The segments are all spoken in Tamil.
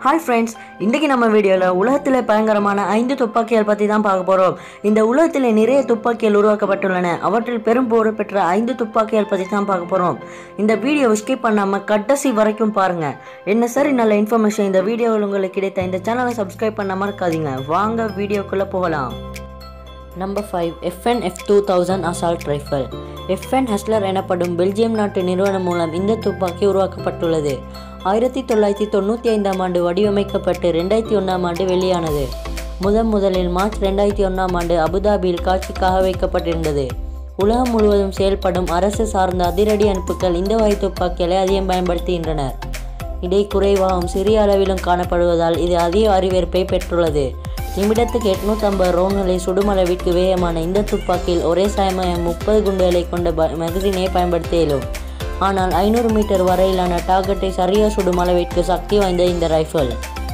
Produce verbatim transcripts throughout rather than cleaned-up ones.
Hi friends, இன்றைக்கு நம்ம வீடியோல உலகத்திலே பயங்கரமான ஐந்து துப்பாக்கிகள் பத்தி தான் பார்க்க போறோம். இந்த உலகத்திலே நிறைய துப்பாக்கிகள் உருவாக்கப்பட்டுள்ளன. அவற்றில் பெரும் புகழ் பெற்ற ஐந்து துப்பாக்கிகள் பத்தி தான் பார்க்க போறோம். இந்த வீடியோவை ஸ்கிப் பண்ணாம கடைசி வரைக்கும் பாருங்க. என்ன சரி நல்ல இன்ஃபர்மேஷன் இந்த வீடியோவில் உங்களுக்கு கிடைத்த இந்த சேனலை சப்ஸ்கிரைப் பண்ண மறக்காதீங்க. வாங்க வீடியோக்குள்ள போகலாம். Number five F N F two thousand assault rifle. F N Herstal எனப்படும் பெல்ஜியம் நாட்டு நிறுவனம் மூலம் இந்த துப்பாக்கி உருவாக்கப்பட்டுள்ளது. ஆயிரத்தி தொள்ளாயிரத்தி தொண்ணூற்றி ஐந்தாம் ஆண்டு வடிவமைக்கப்பட்டு ரெண்டாயிரத்தி ஒன்றாம் ஆண்டு வெளியானது. முதன் முதலில் மார்ச் ரெண்டாயிரத்தி ஒன்றாம் ஆண்டு அபுதாபியில் காட்சிக்காக வைக்கப்பட்டிருந்தது. உலகம் முழுவதும் செயல்படும் அரசு சார்ந்த அதிரடி அனுப்புகள் இந்த வகை துப்பாக்கிகளை அதிகம் பயன்படுத்துகின்றனர். இடை குறைவாகவும் சிறிய அளவிலும் காணப்படுவதால் இது அதிக வரவேற்பை பெற்றுள்ளது. நிமிடத்துக்கு எட்நூற்றி ஐம்பது ரவுண்ட்களை சுடும் அளவிற்கு வேகமான இந்த துப்பாக்கியில் ஒரே சமயம் முப்பது குண்டுகளை கொண்ட மேகசினை பயன்படுத்த இயலும். ஆனால் ஐநூறு மீட்டர் வரையிலான டார்கெட்டை சரியாக சுடும் அளவிற்கு சக்தி வாய்ந்த இந்த rifle.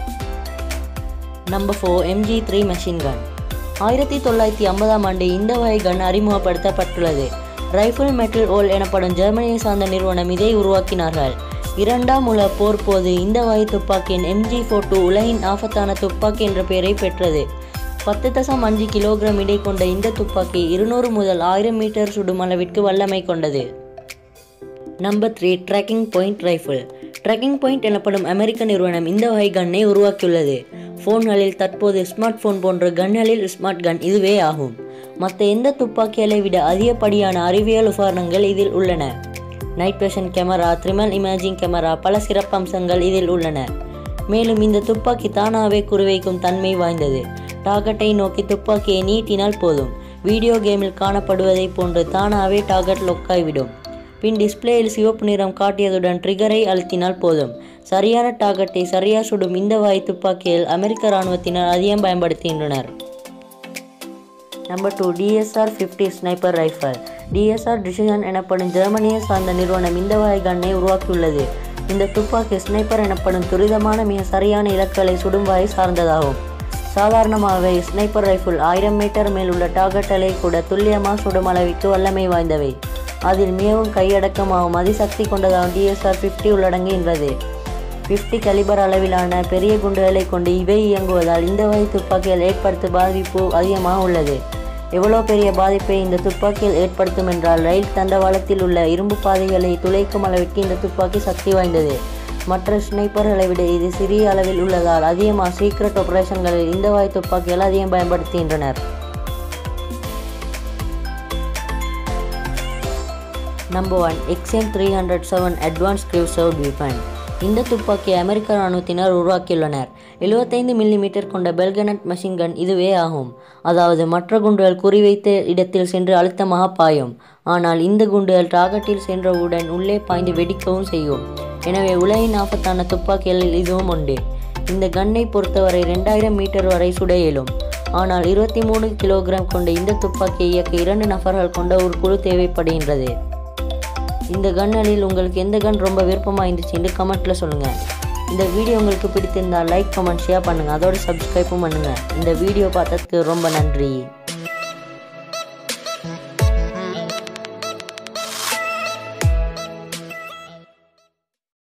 Number four M G three machine gun. ஆயிரத்தி தொள்ளாயிரத்தி ஐம்பதாம் ஆண்டு இந்த வகை கன் அறிமுகப்படுத்தப்பட்டுள்ளது. ரைஃபிள் மெட்டல் ஓல் எனப்படும் ஜெர்மனியை சார்ந்த நிறுவனம் இதை உருவாக்கினார்கள். இரண்டாம் உலக போர் போது இந்த வகை துப்பாக்கியின் M G forty-two உலகின் ஆபத்தான துப்பாக்கி என்ற பெயரை பெற்றது. பத்து தசம் அஞ்சு கிலோகிராம் இடை கொண்ட இந்த துப்பாக்கி இருநூறு முதல் ஆயிரம் மீட்டர் சுடும் அளவிற்கு வல்லமை கொண்டது. Number three tracking point rifle. Tracking point எனப்படும் அமெரிக்க நிறுவனம் இந்த வகை கன்னை உருவாக்கியுள்ளது. ஃபோன்களில் தற்போது ஸ்மார்ட் ஃபோன் போன்ற கன்களில் ஸ்மார்ட் கன் இதுவே ஆகும். மற்ற எந்த துப்பாக்கிகளை விட அதிகப்படியான அறிவியல் உபகரணங்கள் இதில் உள்ளன. Night vision camera, thermal imaging camera, பல சிறப்பம்சங்கள் இதில் உள்ளன. மேலும் இந்த துப்பாக்கி தானாகவே குறிவைக்கும் தன்மை வாய்ந்தது. டார்கெட்டை நோக்கி துப்பாக்கியை நீட்டினால் போதும். வீடியோ கேமில் காணப்படுவதை போன்று தானாகவே டார்கெட் லொக்காய்விடும். பின் டிஸ்பிளேயில் சிவப்பு நிறம் காட்டியதுடன் ட்ரிகரை அழுத்தினால் போதும். சரியான டார்கெட்டை சரியாக சுடும் இந்த வகை துப்பாக்கியில் அமெரிக்க இராணுவத்தினர் அதிகம் பயன்படுத்துகின்றனர். Number two D S R fifty sniper rifle. D S R decision எனப்படும் ஜெர்மனியை சார்ந்த நிறுவனம் இந்த வகை கன்னை உருவாக்கியுள்ளது. இந்த துப்பாக்கி ஸ்னைப்பர் எனப்படும் துரிதமான மிக சரியான இலக்குகளை சுடும் வகை சார்ந்ததாகும். சாதாரணமாகவே ஸ்னைப்பர் ரைஃபிள் ஆயிரம் மீட்டர் மேல் உள்ள டார்கெட்டை கூட துல்லியமாக சுடும் அளவிற்கு வல்லமை வாய்ந்தவை. அதில் மிகவும் கையடக்கமாகவும் அதிசக்தி கொண்டதாகவும் D S R fifty உள்ளடங்குகின்றது. பிப்டி கலிபர் அளவிலான பெரிய குண்டுகளை கொண்டு இவை இயங்குவதால் இந்த வகை துப்பாக்கிகள் ஏற்படுத்தும் பாதிப்பு அதிகமாக உள்ளது. எவ்வளோ பெரிய பாதிப்பை இந்த துப்பாக்கியில் ஏற்படுத்தும் என்றால் ரயில் தண்டவாளத்தில் உள்ள இரும்பு பாதைகளை துளைக்கும் அளவிற்கு இந்த துப்பாக்கி சக்தி வாய்ந்தது. மற்ற ஸ்னைப்பர்களை விட இது சிறிய அளவில் உள்ளதால் அதிகமாக சீக்ரெட் ஆபரேஷன்களில் இந்த வகை துப்பாக்கிகள் அதிகம் பயன்படுத்துகின்றனர். Number one X M three oh seven advance cruiser weapon. இந்த துப்பாக்கி அமெரிக்க இராணுவத்தினர் உருவாக்கியுள்ளனர். எழுபத்தைந்து மில்லி மீட்டர் கொண்ட பெல்கனட் மெஷின் கன் இதுவே ஆகும். அதாவது மற்ற குண்டுகள் குறிவைத்த இடத்தில் சென்று அழுத்தமாக பாயும். ஆனால் இந்த குண்டுகள் டார்கெட்டில் சென்றவுடன் உள்ளே பாய்ந்து வெடிக்கவும் செய்யும். எனவே உலகின் ஆபத்தான துப்பாக்கிகளில் இதுவும் உண்டு. இந்த கன்னை பொறுத்தவரை ரெண்டாயிரம் மீட்டர் வரை சுட இயலும். ஆனால் இருபத்தி மூணு கிலோகிராம் கொண்ட இந்த துப்பாக்கியை இயக்க இரண்டு நபர்கள் கொண்ட ஒரு குழு தேவைப்படுகின்றது. இந்த கன்களில் உங்களுக்கு எந்த கன் ரொம்ப விருப்பமாக இருந்துச்சுன்னு கமெண்ட்டில் சொல்லுங்கள். இந்த வீடியோ உங்களுக்கு பிடித்திருந்தால் லைக், கமெண்ட், ஷேர் பண்ணுங்கள். அதோடு சப்ஸ்கிரைப்பும் பண்ணுங்கள். இந்த வீடியோ பார்த்ததுக்கு ரொம்ப நன்றி.